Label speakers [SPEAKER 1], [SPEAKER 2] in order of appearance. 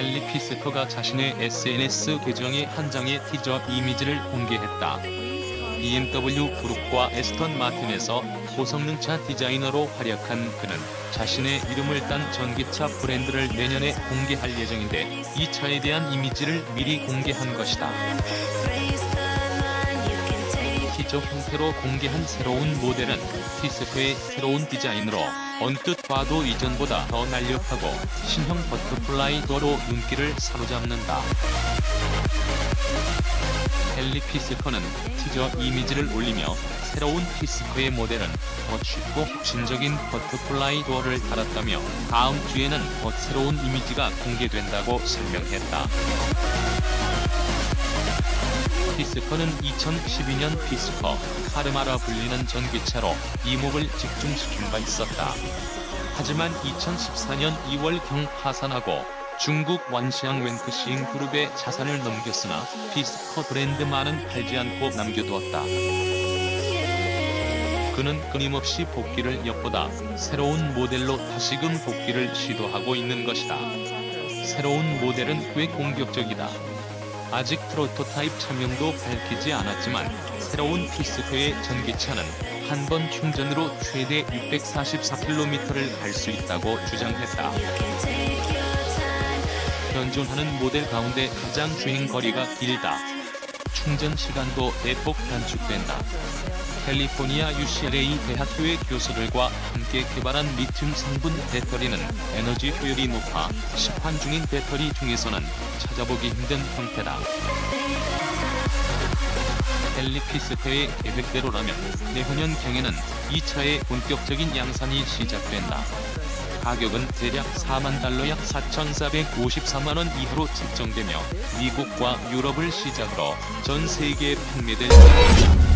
[SPEAKER 1] 헨리 피스커가 자신의 SNS 계정에 한 장의 티저 이미지를 공개했다. BMW 그룹과 에스턴 마틴에서 고성능차 디자이너로 활약한 그는 자신의 이름을 딴 전기차 브랜드를 내년에 공개할 예정인데 이 차에 대한 이미지를 미리 공개한 것이다. 티저 형태로 공개한 새로운 모델은 피스커의 새로운 디자인으로 언뜻 봐도 이전보다 더 날렵하고 신형 버터플라이 도어로 눈길을 사로잡는다. 헨리 피스커는 티저 이미지를 올리며 새로운 피스커의 모델은 더 쉽고 혁신적인 버터플라이 도어를 달았다며 다음 주에는 더 새로운 이미지가 공개된다고 설명했다. 피스커는 2012년 피스커 카르마라 불리는 전기차로 이목을 집중시킨 바 있었다. 하지만 2014년 2월경 파산하고 중국 완시앙 웬크시잉 그룹에 자산을 넘겼으나 피스커 브랜드만은 팔지 않고 남겨두었다. 그는 끊임없이 복귀를 엿보다 새로운 모델로 다시금 복귀를 시도하고 있는 것이다. 새로운 모델은 꽤 공격적이다. 아직 프로토타입 차명도 밝히지 않았지만 새로운 피스커의 전기차는 한 번 충전으로 최대 644km를 갈 수 있다고 주장했다. 현존하는 모델 가운데 가장 주행거리가 길다. 충전 시간도 대폭 단축된다. 캘리포니아 UCLA 대학교의 교수들과 함께 개발한 리튬 성분 배터리는 에너지 효율이 높아 시판 중인 배터리 중에서는 찾아보기 힘든 형태다. 헨리 피스커의 계획대로라면 내후년경에는 이 차의 본격적인 양산이 시작된다. 가격은 대략 $40,000 약 4,454만원 이하로 책정되며 미국과 유럽을 시작으로 전 세계에 판매될 예정이다.